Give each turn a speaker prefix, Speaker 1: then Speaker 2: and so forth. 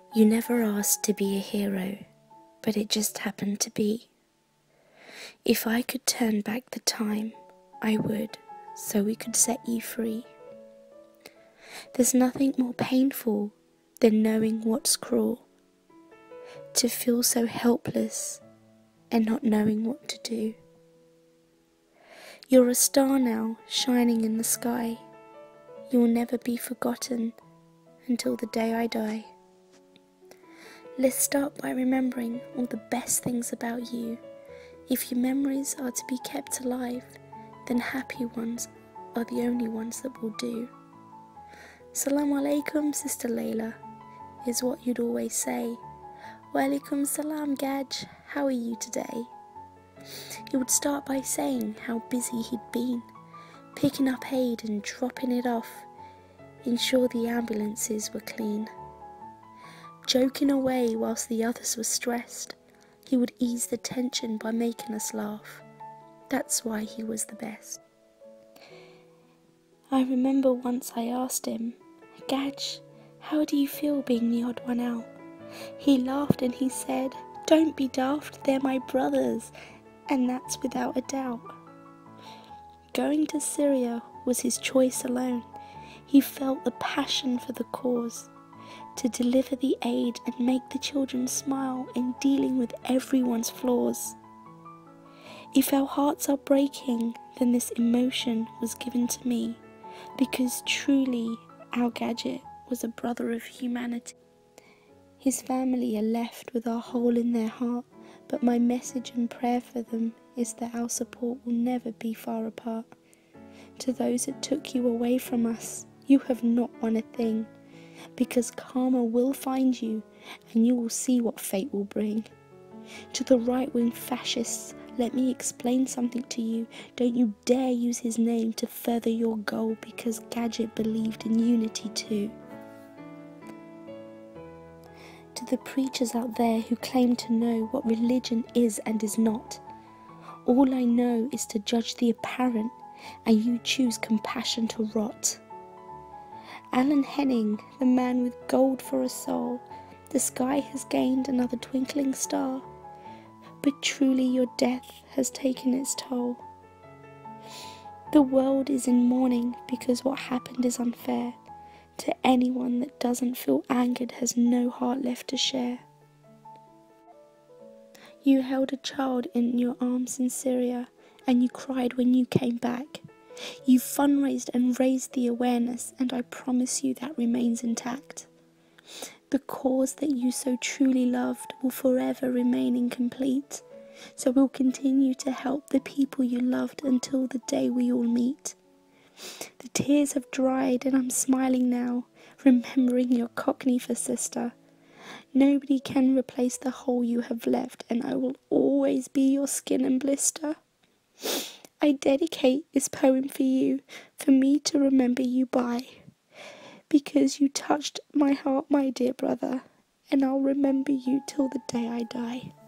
Speaker 1: You never asked to be a hero, but it just happened to be. If I could turn back the time, I would, so we could set you free. There's nothing more painful than knowing what's cruel, to feel so helpless and not knowing what to do. You're a star now, shining in the sky. You will never be forgotten until the day I die. Let's start by remembering all the best things about you. If your memories are to be kept alive, then happy ones are the only ones that will do. Salaam alaikum, Sister Leyla, is what you'd always say. Wa alaikum salam, Gadget, how are you today? He would start by saying how busy he'd been, picking up aid and dropping it off, ensure the ambulances were clean. Joking away whilst the others were stressed, he would ease the tension by making us laugh. That's why he was the best. I remember once I asked him, Gadget, how do you feel being the odd one out? He laughed and he said, don't be daft, they're my brothers, and that's without a doubt. Going to Syria was his choice alone. He felt the passion for the cause, to deliver the aid and make the children smile in dealing with everyone's flaws. If our hearts are breaking, then this emotion was given to me, because truly our Gadget was a brother of humanity. His family are left with our hole in their heart, but my message and prayer for them is that our support will never be far apart. To those that took you away from us, you have not won a thing, because karma will find you and you will see what fate will bring. To the right-wing fascists, let me explain something to you. Don't you dare use his name to further your goal, because Gadget believed in unity too. To the preachers out there who claim to know what religion is and is not, all I know is to judge the apparent, and you choose compassion to rot. Alan Henning, the man with gold for a soul, the sky has gained another twinkling star, but truly your death has taken its toll. The world is in mourning because what happened is unfair. To anyone that doesn't feel angered has no heart left to share. You held a child in your arms in Syria, and you cried when you came back. You fundraised and raised the awareness, and I promise you that remains intact. The cause that you so truly loved will forever remain incomplete, so we'll continue to help the people you loved until the day we all meet. The tears have dried and I'm smiling now, remembering your Cockney for sister. Nobody can replace the hole you have left, and I will always be your skin and blister. I dedicate this poem for you, for me to remember you by, because you touched my heart, my dear brother, and I'll remember you till the day I die.